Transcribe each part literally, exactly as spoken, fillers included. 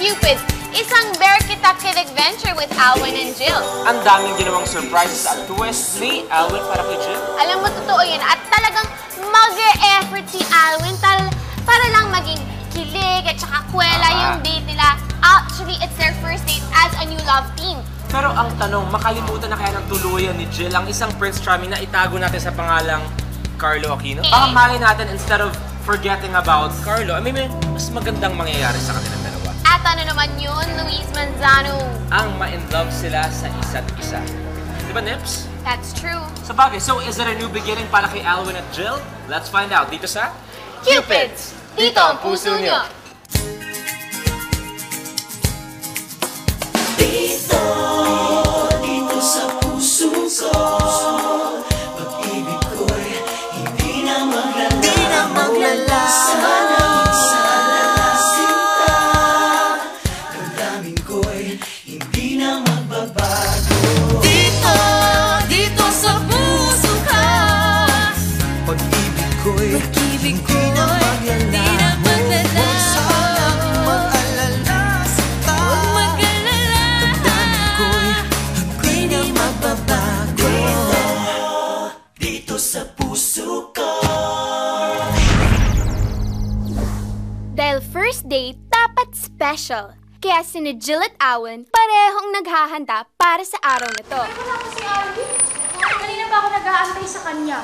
Cupid, isang very kitak-kid adventure with Alwin and Jill. Ang daming ginawang surprises at twist ni Alwin para kay Jill. Alam mo, totoo yun. At talagang mag-e-effort si Alwin para lang maging kilig at saka kwela yung date nila. Actually, it's their first date as a new love team. Pero ang tanong, makalimutan na kaya ng tuluyan ni Jill ang isang Prince Charming na itago natin sa pangalang Carlo Aquino? Eh. Baka mali natin, instead of forgetting about Carlo, I mean, mas magandang mangyayari sa kanilang dalawa. At ano naman yun, Luis Manzano? Ang ma-inlove sila sa isa't isa. Di ba, Nips? That's true. Sa bagay, so is there a new beginning para kay Alwin at Jill? Let's find out dito sa Cupids! Dito ang puso nyo! Dito, dito sa puso ko, pag-ibig ko'y hindi na maglalala. Sana magsalasin ka, damdamin ko'y hindi na magbabago. Dito, dito sa puso ka, Pag-ibig ko'y pag-ibig hindi na ko'y maglalala. di na maglalaho. Mag-alala sinta, Huwag mag-alala, damdamin ko'y ako'y di magbabago. dito sa puso ko. Dahil first date, dapat special. Kaya sina Jill at Alwin parehong naghahanda para sa araw na to. Wala ko si Alvin. Kanina pa ako nag-aantay sa kanya.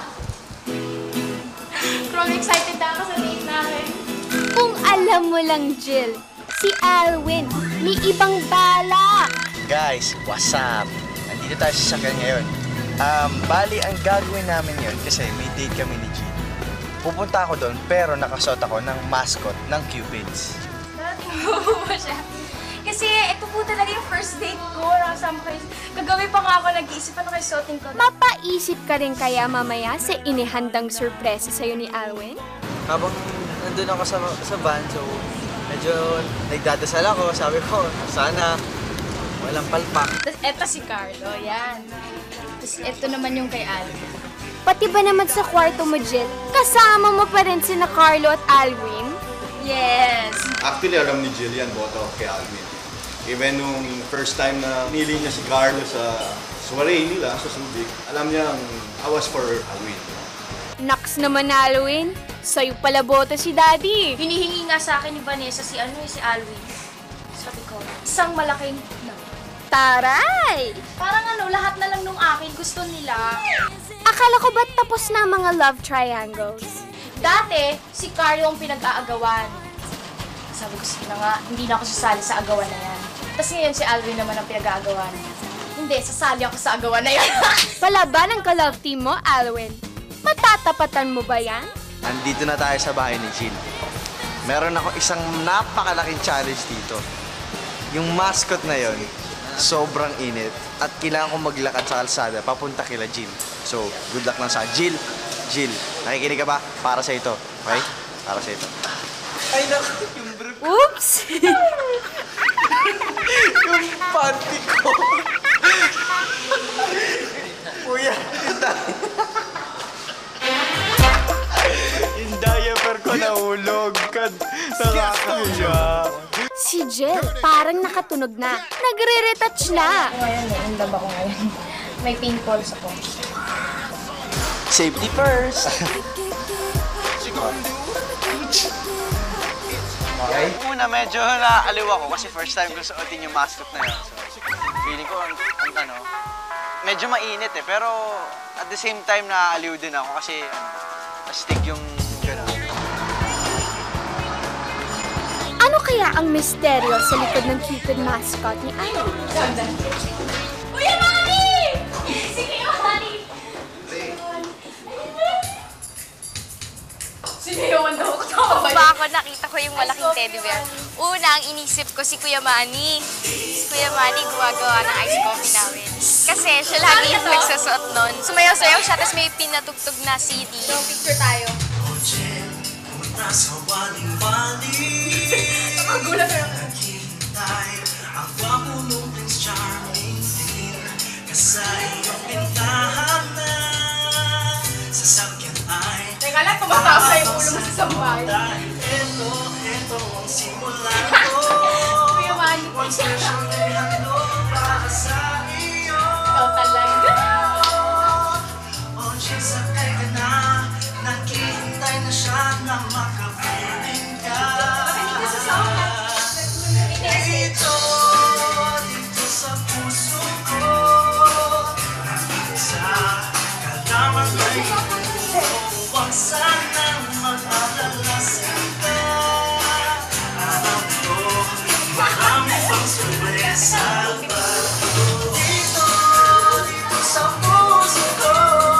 Pero excited na ako sa date namin. Kung alam mo lang, Jill, si Alwin may ibang balak. Guys, what's up? Nandito tayo sa sakyan ngayon. Um, bali, ang gagawin namin yun kasi may date kami ni Jill. Pupunta ako doon pero nakasuot ako ng mascot ng Cupids. Darating mo ba siya? Kasi ito po talaga yung first date ko. Nakasama kayo. Kagabi pa nga ako nag-iisip ano kayo suotin ko. Mapaisip ka rin kaya mamaya sa inihandang sorpresa sa'yo ni Alwin? Habang nandun ako sa, sa van, so medyo nagdadasal ako. Sabi ko, sana walang palpak. Tapos eto si Carlo, yan. Tapos eto naman yung kay Alvin. Pati ba naman sa kwarto mo, Jill, kasama mo pa rin sina Carlo at Alwin? Yes! Actually, alam ni Jill yan, boto kay Alvin. Even nung first time na nili niya si Carlo sa soiree nila sa Subic, alam niya I was for Alvin. Naks naman, Alwin. Sa'yo pala boto si Daddy. Hinihingi nga sa akin ni Vanessa si ano eh, si Alvin. Sabi ko, isang malaking no. Taray! Parang ano, lahat na lang nung akin gusto nila. Akala ko ba't tapos na ang mga love triangles? Dati, si Carlo ang pinag-aagawan. Sabi ko, sige na nga, hindi na ako sasali sa agawan na yan. Tapos ngayon si Alvin naman ang pinag-aagawan. Hindi, sasali ako sa agawan na yan. Palaban ang ka-love team mo, Alwin. Matatapatan mo ba yan? Andito na tayo sa bahay ni Jill. Meron ako isang napakalaking challenge dito. Yung mascot na yon, sobrang init. At kailangan kong maglakad sa kalsada papunta kila Jill. So, good luck lang sa Jill. Jill, nakikinig ka ba? Para sa ito. Okay? Para sa ito. Ay, naku, yung bro. Oops! Yung panty ko. Kuya, yung diaper ko nahulog. Nakakahiya. Si Jill, parang nakatunog na. Nagre-retouch na. Ngayon, eh, ang laba ko ngayon. May pimples ako. Safety first. Okay? Una, medyo naaliw ako kasi first time ko suotin yung mascot na yun. So, feeling ko, ang, ang ano, medyo mainit eh. Pero at the same time, naaaliw din ako kasi ano, astig yung gano'n. Ano kaya ang misteryo sa likod ng Cupid mascot ni Alwin? Kuya Mami! Sige, Mami! Sinayawan daw ako. Kung ba ako nakita ko yung malaking teddy bear, una ang inisip ko si Kuya Manny. Si Kuya Manny gumagawa ng ice coffee namin. Kasi siya lagi yung nagsusuot nun. Sumayaw-sayaw siya, tapos may pinatugtog na C D. So, picture tayo. Nasa waling-wali, Magulat na. naghihintay ang gwapo mong Prince Charming din. Sa iyong pintahan na sasakyan ay Teka lang, tumatawa sa yung ulo mo sa sambahay. dahil eto, eto ang simula ko. Kuya Ang special day handog para sa iyo. Ikaw talaga. Oh, Jill, sakay ka na. Naghihintay na siya na makapiling ka. Dito, dito sa puso ko. Sa kalaman ay huwag sanang mag-alala sinta. Alam ko, marami pang sorpresa pa. Dito, dito sa puso ko.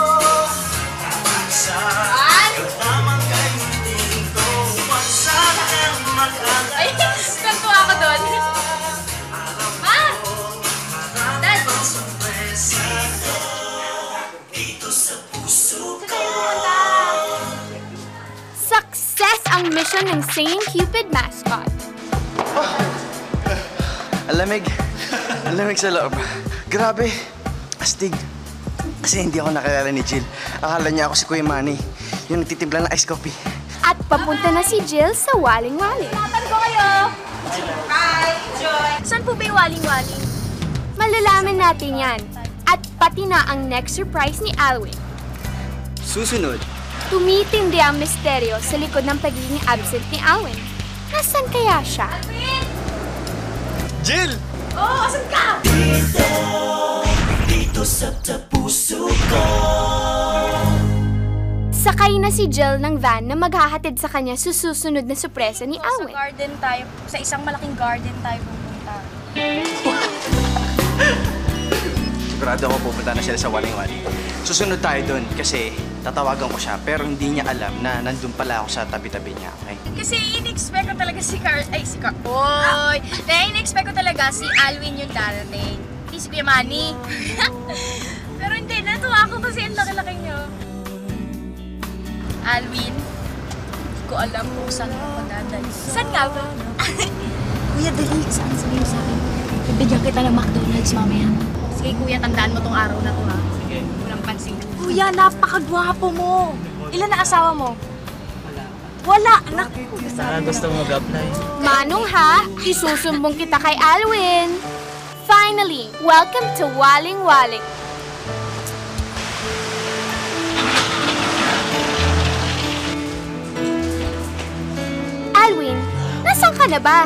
Sa kalaman kay dito, huwag sanang mag-alala. Ay, kanto ako doon. Ma! Dad! Sorpresa dito sa puso ko. Success ang mission ng Singing Cupid mascot. Alamig. Alamig sa loob. Grabe. Astig. Kasi hindi ako nakilala ni Jill. Akala niya ako si Kuya Manny, yung nagtitimpla ng ice coffee. At papunta na si Jill sa Waling-Waling. Saan po kayo? Hi, Joy. Saan po ba yung waling-waling? Malalaman natin yan. At pati na ang next surprise ni Alwin. Susunod. Tumitindi ang misteryo sa likod ng pagiging absent ni Alwin. Nasaan kaya siya? Jill! Oh, asan ka? Dito sa puso ko. Sakay na si Jill ng van na maghahatid sa kanya sa susunod na sorpresa ni Sa Alwin. garden tayo, sa isang malaking garden tayo pupunta. Sigurado ako pupunta na sila sa Waling-Waling. Susunod tayo doon kasi tatawagan ko siya pero hindi niya alam na nandun pala ako sa tabi-tabi niya, okay? Kasi in-expect ko talaga si Carl, ay si Carl, oy! Kaya in-expect ko talaga si Alwin yung darating. Hindi si Kuya Manny. Pero hindi, natuwa ako kasi ang laki-laki niyo. Alwin, hindi ko alam kung saan ako dadali. Saan nga ba? Kuya, dali. Saan sabihin sa akin? Bibigyan kita ng McDonald's mamaya. Sige, Kuya, tandaan mo tong araw na to, ha? Sige. Walang pansin. Kuya, napakagwapo mo. Ilan na asawa mo? Wala. Wala? Naku. Saan gusto mo mag-apply? Manong ha, isusumbong kita kay Alwin. Finally, welcome to Waling-Waling. Alwin, nasaan ka na ba?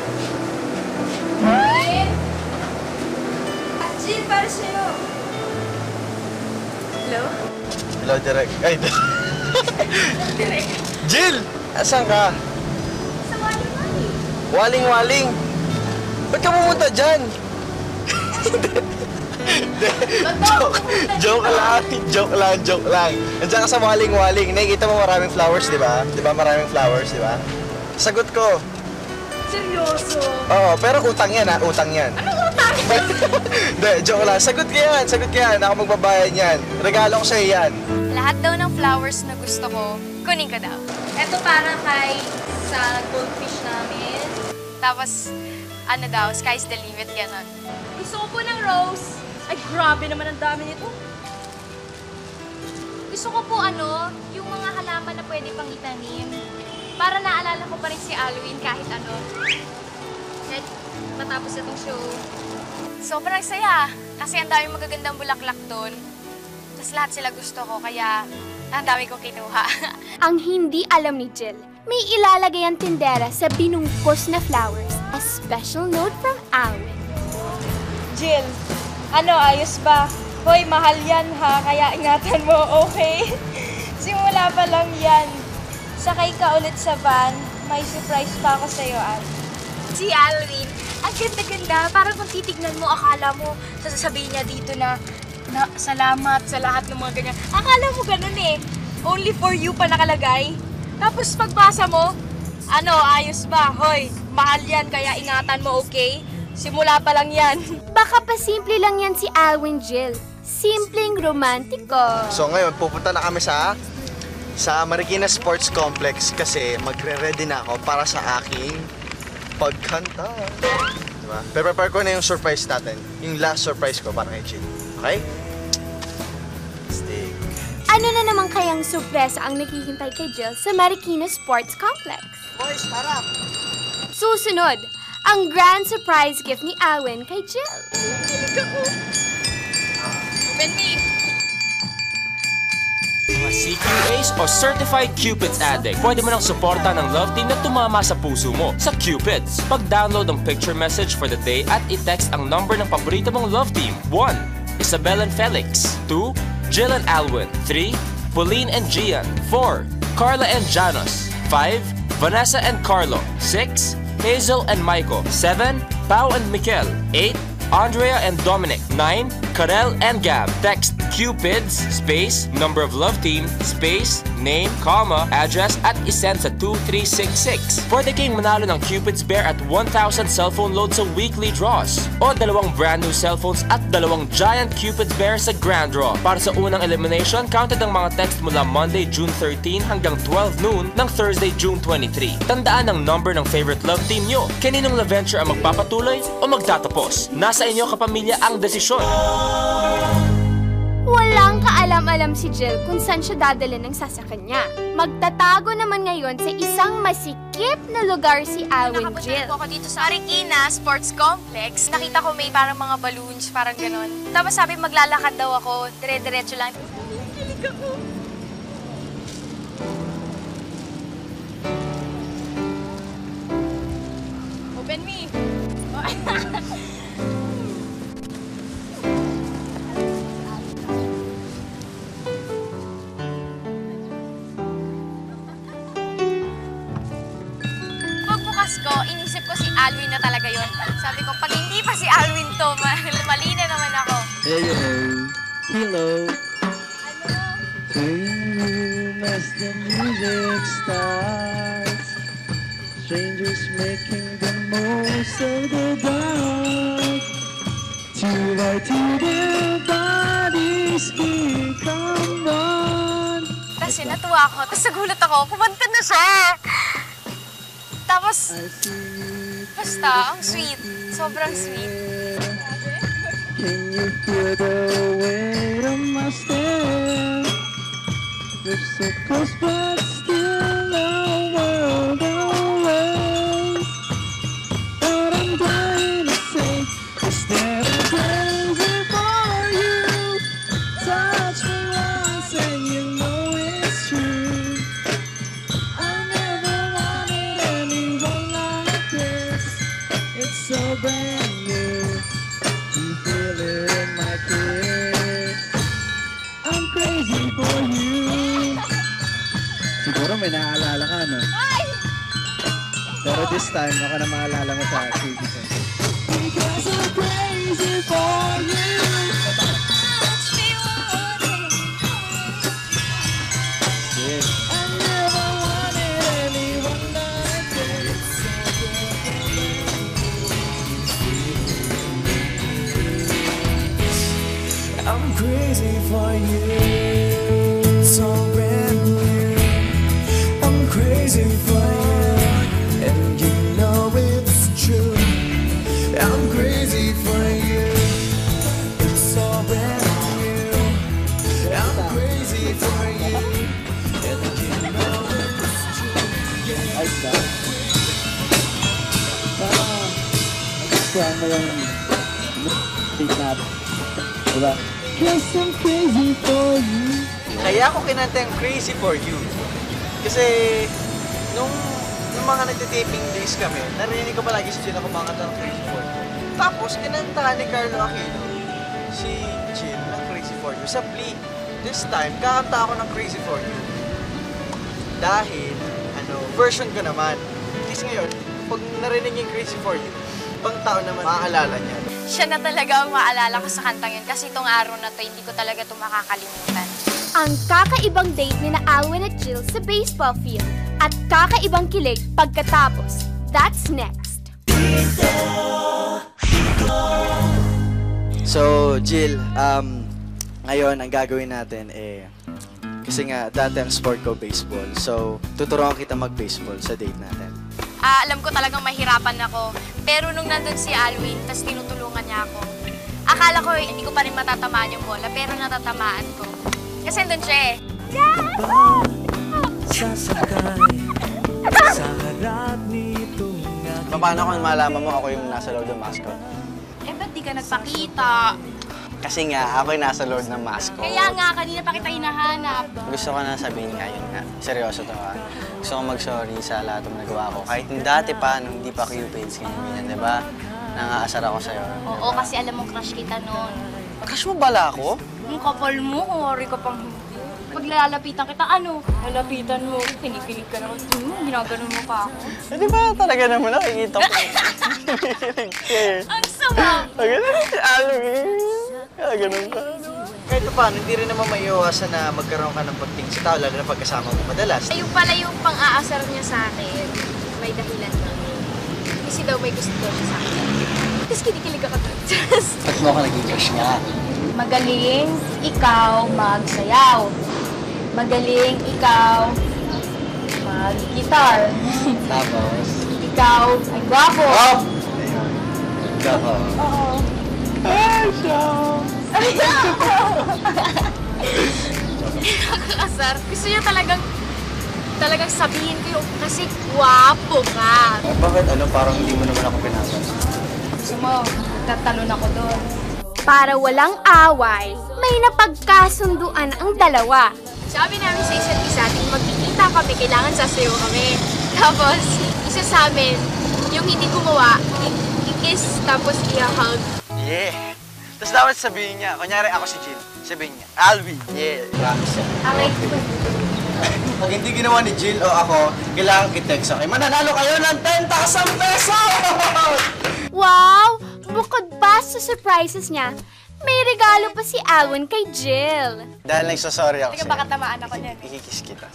Jill, para sa'yo. Hello? Hello, Direk. Ay, Direk. Jill! Asan ka? Sa waling-waling. Waling-Waling. Ba't ka pumunta dyan? joke, joke lang, joke lang, joke lang. Nandiyan ka sa Waling-Waling. Nakikita mo maraming flowers, di ba? Di ba maraming flowers, di ba? Sagot ko. Seryoso? Oo, pero utang yan ha, utang yan. Anong utang? Hindi, joke lang. Sagot ka yan, sagot ka yan. Ako magbabayad yan. Regalo ko sa'yo yan. Lahat daw ng flowers na gusto ko, kunin ko daw. Ito para kay sa goldfish namin. Tapos, ano daw, sky's the limit, gano'n. Gusto ko po ng rose. Ay, grabe naman ang dami nito. Gusto ko po ano, yung mga halaman na pwede pang itanim. Para naalala ko pa rin si Alwin kahit ano. Kahit matapos itong show. Sobrang saya, kasi ang daming magagandang bulaklak doon. Tapos lahat sila gusto ko, kaya ang dami kong kinuha. Ang hindi alam ni Jill, may ilalagay ang tindera sa binungkos na flowers. A special note from Alwin. Jill, ano, ayos ba? Hoy, mahal yan ha, kaya ingatan mo, okay? Simula pa lang yan. Sakay ka ulit sa van, may surprise pa ako sa'yo, Al. Si Alwin, ang ganda-ganda. Parang kung titignan mo, akala mo, sasasabihin niya dito na, na salamat sa lahat ng mga ganyan. Akala mo ganun eh. Only for you pa nakalagay. Tapos pagbasa mo, ano, ayos ba? Hoy, mahal yan, kaya ingatan mo, okay? Simula pa lang yan. Baka pa simple lang yan si Alwin, Jill. Simpleng romantiko. So ngayon, pupunta na kami sa sa Marikina Sports Complex kasi magre-ready na ako para sa aking pagkanta. Diba? Pre-prepare ko na yung surprise natin. Yung last surprise ko para kay Jill. Okay? Stick. Ano na naman kayang sorpresa ang naghihintay kay Jill sa Marikina Sports Complex? Boys, harap! Susunod, ang grand surprise gift ni Alwin kay Jill. Open me! Mga C Q As o Certified Cupids Addict, pwede mo nang suporta ng love team na tumama sa puso mo sa Cupids. Pag-download ang picture message for the day at i-text ang number ng paborito mong love team. one. Isabel and Felix. two. Jill and Alwin. three. Pauline and Gian. four. Carla and Janos. five. Vanessa and Carlo. six. Hazel and Michael. seven. Pau and Mikel. eight. Andrea and Dominic. nine. Karel and Gab. Text Cupids, space, number of love team, space, name, comma, address, at isend sa two three six six. Pwede kayong manalo ng Cupid's Bear at one thousand cellphone load sa weekly draws. O dalawang brand new cellphones at dalawang giant Cupid's Bear sa grand draw. Para sa unang elimination, counted ang mga text mula Monday, June thirteen hanggang twelve noon ng Thursday, June twenty-three. Tandaan ang number ng favorite love team nyo. Kaninong LaVenture ang magpapatuloy o magtatapos? Nasa inyo kapamilya ang desisyon. Walang kaalam-alam si Jill kung saan siya dadalhin ng sasakyan niya. Magtatago naman ngayon sa isang masikip na lugar si Alwin Jill. Nakapunta po ako dito sa Marikina Sports Complex. Nakita ko may parang mga balloons, parang ganon. Tapos sabi maglalakad daw ako, dire-diretso lang. Hilig ako. Open me. Ko, inisip ko si Alwin na talaga yon. Sabi ko, pag hindi pa si Alwin to, mali na naman ako. Hello, hello. Hello, as the music starts, strangers making the most of the dark. Two by two, their bodies become one. Kasi natuwa ako, tapos nagulat ako, kumanta na siya. Tapos, basta, ang sweet. Sobrang sweet. Can you feel the weight of my stare? We're so close but still a world away. What I'm trying to say is that I'm crazy for you. Touch me once and you know it's true. I never wanted anyone like this. It's so brand new. You feel it in my kiss. I'm crazy for you. Siguro may naaalala ka, no? Pero this time, ako na maalala mo sa Crazy for You. Because I'm crazy for you. Yeah. I never wanted anyone like this. I'm crazy for you. So brand new. I'm crazy for you, and you know it's true. I'm crazy for you. It's so brand new. I'm crazy for you, and you know it's true. Yeah. Ay, ba? Parang nagustuhan mo yung take natin. Diba? Yes, I'm crazy for you. Kaya ako kinanta yung Crazy for You. Kasi nung, nung mga nagtitaping days kami, narinig ko palagi si Jill na kumakanta ng Crazy for You. Tapos kinantahan ni Carlo Aquino si Jill ng Crazy for You sa Plea. This time, kakanta ako ng Crazy for You. Dahil, ano, version ko naman. Kasi ngayon, pag narinig yung Crazy for You, ibang tao naman maaalala niya. Siya na talaga ang maalala ko sa kantang yun kasi itong araw na to, hindi ko talaga ito makakalimutan. Ang kakaibang date ni na Alwin at Jill sa baseball field at kakaibang kilig pagkatapos. That's next. So, Jill, um, ngayon ang gagawin natin eh, kasi nga dati ang sport ko baseball. So, tuturuan kita mag-baseball sa date natin. Ah, alam ko talagang mahirapan ako. Pero nung nandun si Alwin, tas tinutulungan niya ako, akala ko eh, hindi ko pa rin matatamaan yung bola, pero natatamaan ko. Kasi nandun siya eh. Sasakay sa harap nitong Paano kung malaman mo ako yung nasa loob ng mascot? Eh, ba't di ka nagpakita? Kasi nga, ako yung nasa loob ng mascot. Kaya nga, kanina pa kita hinahanap. Gusto ko na sabihin nga yun nga. Seryoso to ha. Gusto ko mag-sorry sa lahat ng nagawa ko. Kahit yung dati pa, nung di pa Cupids, ganyan, di ba? Nangaasar ako sa'yo. Oo, kasi alam mo, crush kita noon. Crush mo bala ako? Yung kapal mo, kung worry ka pang hindi. Pag lalapitan kita, ano? Lalapitan mo, pinipilig ka naman. Hmm, ginaganon mo pa ako. Eh, di ba talaga naman nakikita ko? Pinipilig ka eh. Ang sama! Ganun si Alvin. Kaya ganun ka. Kahit paano, hindi rin naman maiiwasan na magkaroon ka ng pagtingin sa tao, lalo na pagkasama mo madalas. Ayun pala yung pang-aasar niya sa akin. May dahilan lang. Kasi daw may gusto daw siya sa akin. Tapos kinikilig ako doon. Ba't mo ako naging crush nga? Magaling ikaw magsayaw. Magaling ikaw mag-guitar. Tapos? Ikaw ay gwapo. Oh! Gako. Oo. Nakakasar. Gusto niya talagang talagang sabihin ko yung kasi gwapo ka. Eh, bakit ano, parang hindi mo naman ako pinapansin? Gusto mo, tatalon ako doon. Para walang away, may napagkasunduan ang dalawa. Sabi namin sa isa't isa, kung magkikita kami, kailangan sasayaw kami. Tapos, isa sa amin, yung hindi gumawa, i-kiss, tapos i-hug. Yeah! Tapos dapat sabihin niya, kunyari ako si Jill, sabihin niya, Alvin, yeah, promise yan. Alay ko. Pag hindi ginawa ni Jill o ako, kailangan i-text ako. Mananalo kayo ng ten thousand pesos! Wow! Bukod pa sa surprises niya, may regalo pa si Alwin kay Jill. Dahil nagsasorry ako Teka, baka tamaan ako niyan. Ikikiss kita.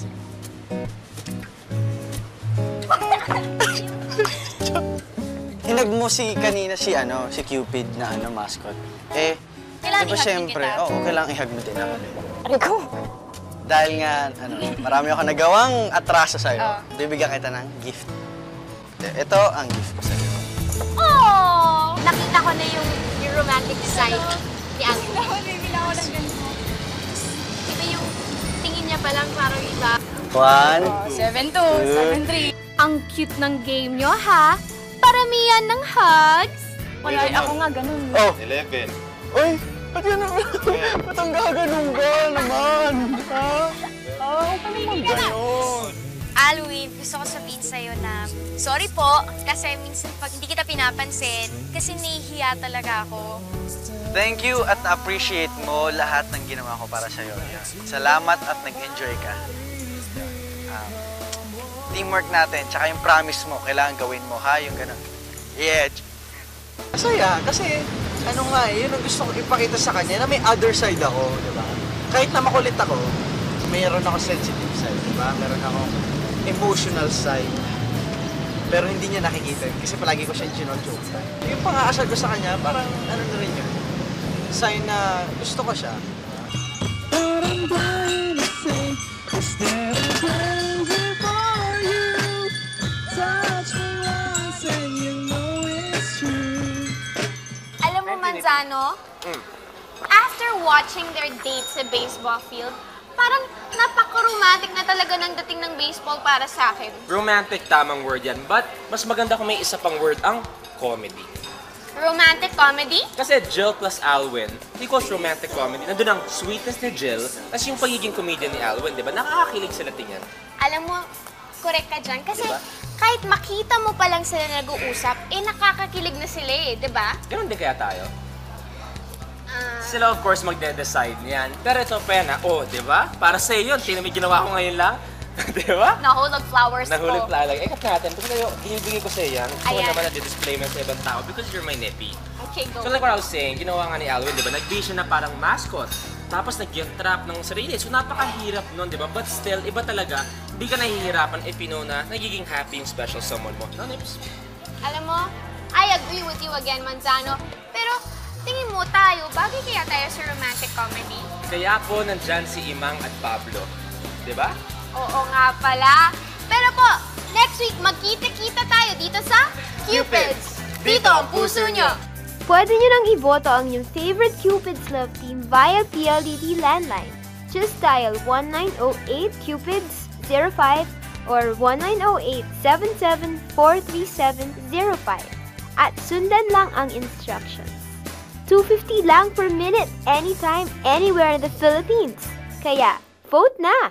Hinag mo si kanina si ano, si Cupid na ano, mascot. Eh, Kailangan di ba i-hug syempre, kita? oo, kailangan i-hug mo din ako. Rico. Dahil nga, ano, marami ako nagawang atraso sa'yo. Oh. Bibigyan kita ng gift. Ito ang gift ko sa'yo. Oh! Nakita ko na yung, yung romantic side ni Alvin. Bibila ako ng ganito. Iba yung tingin niya pa lang parang iba. One, seven two, seven three. Ang cute ng game nyo, ha? Paramihan ng hugs. Wala, ako nga ganun. oh! eleven. Uy! Ba't yan naman? Ba't ang gaganong ka naman? Ha? Ah, ano naman ganon? Alwin, gusto ko sabihin sa'yo na sorry po kasi minsan pag hindi kita pinapansin kasi nahihiya talaga ako. Thank you at appreciate mo lahat ng ginawa ko para sa'yo. Salamat at nag-enjoy ka. Um, teamwork natin, tsaka yung promise mo, kailangan gawin mo, ha? Yung gano'n. Yeah. Masaya, kasi ano nga eh, yun ang gusto kong ipakita sa kanya na may other side ako, di ba? Kahit na makulit ako, mayroon ako sensitive side, di ba? Meron akong emotional side. Pero hindi niya nakikita yun, kasi palagi ko siya gino-joke. Yung pang-aasar ko sa kanya, parang ano na rin yun. Sign na gusto ko siya. What I'm trying to say is that I'm crazy for you. Touch me once and you know it's true. Alam mo, Manzano, after watching their date sa baseball field, parang napaka-romantic na talaga ng dating ng baseball para sa akin. Romantic, tamang word yan. But, mas maganda kung may isa pang word, ang comedy. Romantic comedy? Kasi Jill plus Alwin, equals romantic comedy. Nandun ang sweetness ni Jill, tapos yung pagiging comedian ni Alwin, di ba? Nakakakilig sila tingnan. Alam mo, correct ka dyan. Kasi Diba? kahit makita mo pa lang sila nag-uusap, eh nakakakilig na sila eh, di ba? Ganun din kaya tayo. Ah, Sila of course magde-decide niyan. Pero ito pena, oh, di ba? Para sa iyo yun, tingnan mo yung ginawa ko ngayon lang. Di ba? nahulog flowers Nahulog ko. pala lang. Eh, kat natin, kasi kayo, binibigay ko sa iyo yan. Gusto ko Ayan. naman na di-display mo sa ibang tao because you're my nippy. Okay, go. So like what I was saying, ginawa nga ni Alwin, di ba? Nag-be siya na parang mascot. Tapos nag-trap ng sarili. So napakahirap nun, di ba? But still, iba talaga. Hindi ka nahihirapan if you know na nagiging happy yung special someone mo. No, Nips? Alam mo, I agree with you again, Manzano. Pero tingin mo tayo, bagay kaya tayo sa romantic comedy? Kaya po nandyan si Imang at Pablo. Di ba? Oo nga pala. Pero po, next week magkita-kita tayo dito sa Cupids. Dito ang puso nyo. Pwede nyo nang iboto ang inyong favorite Cupid's Love Team via P L D T Landline. Just dial one nine zero eight Cupids zero five or one nine zero eight, seven seven four three seven zero five at sundan lang ang instructions. two fifty lang per minute, anytime, anywhere in the Philippines. Kaya, vote na!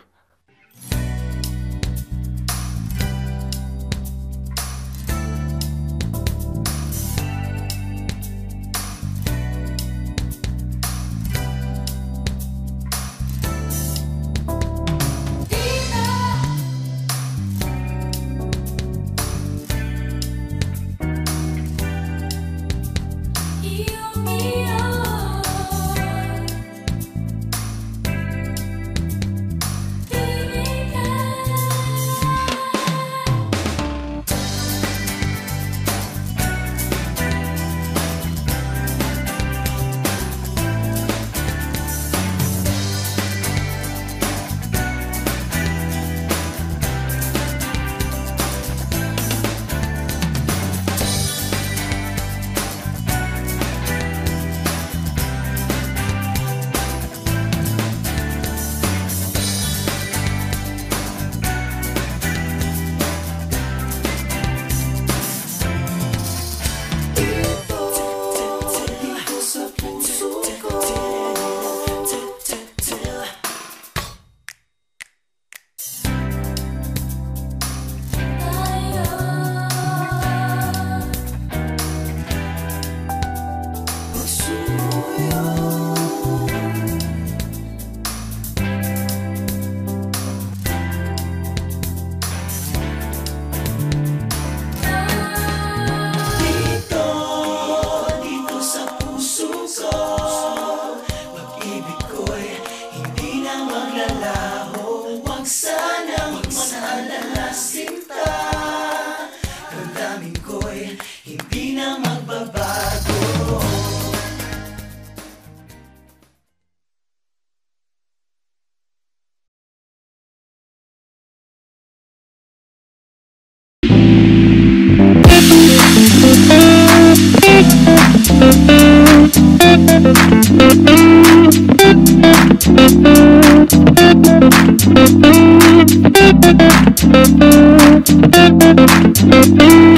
Thank you.